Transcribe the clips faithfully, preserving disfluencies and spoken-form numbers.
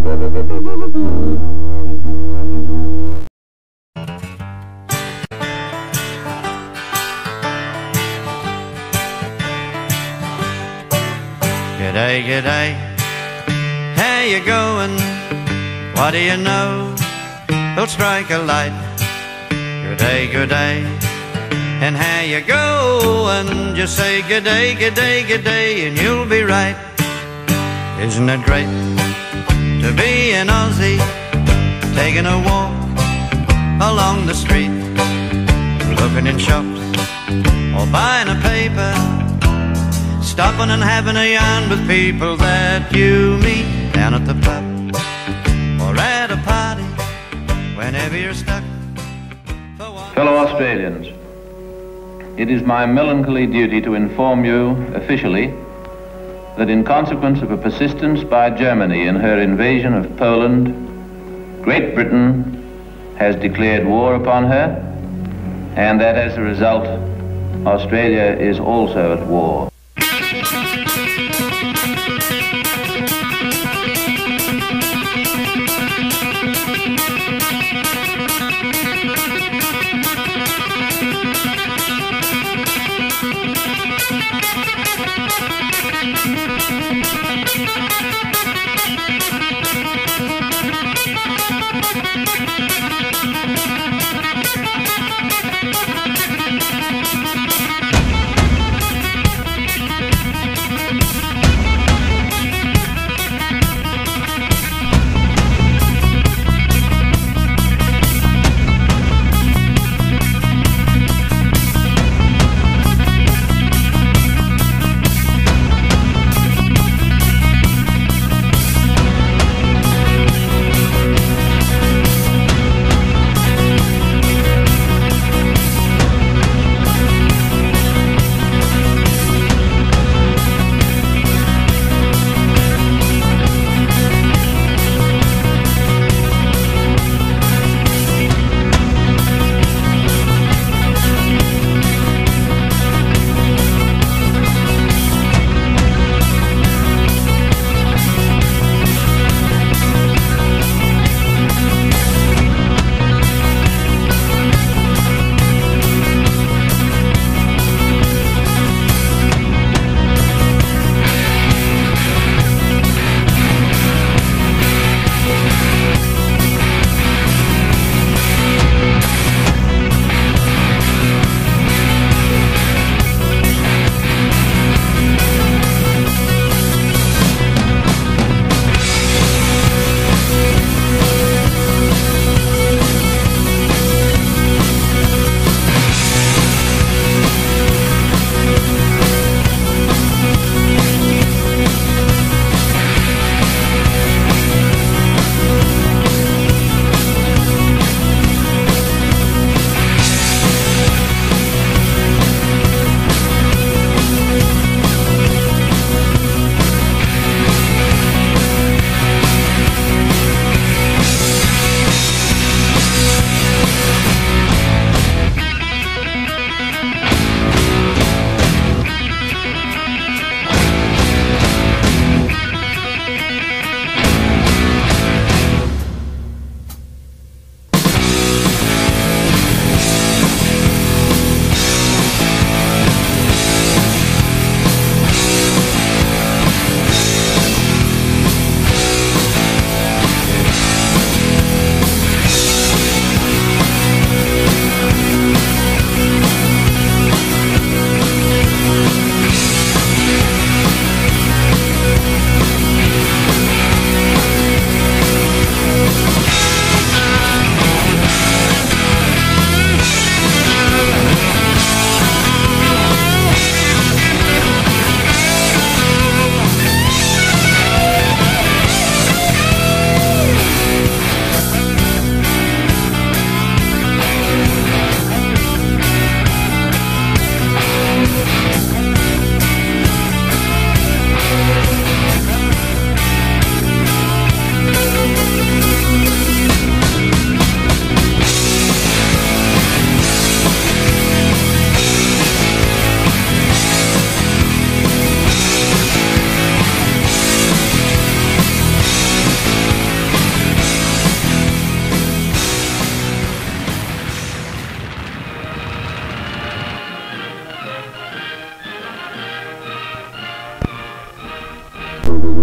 G'day, g'day, how you going? What do you know? We'll strike a light. G'day, g'day, and how you going? Just say g'day, g'day, g'day, and you'll be right. Isn't it great to be an Aussie, taking a walk along the street, looking in shops or buying a paper, stopping and having a yarn with people that you meet down at the pub or at a party, whenever you're stuck. Fellow Australians, it is my melancholy duty to inform you officially that in consequence of a persistence by Germany in her invasion of Poland, Great Britain has declared war upon her, and that as a result, Australia is also at war.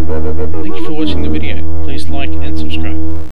Thank you for watching the video. Please like and subscribe.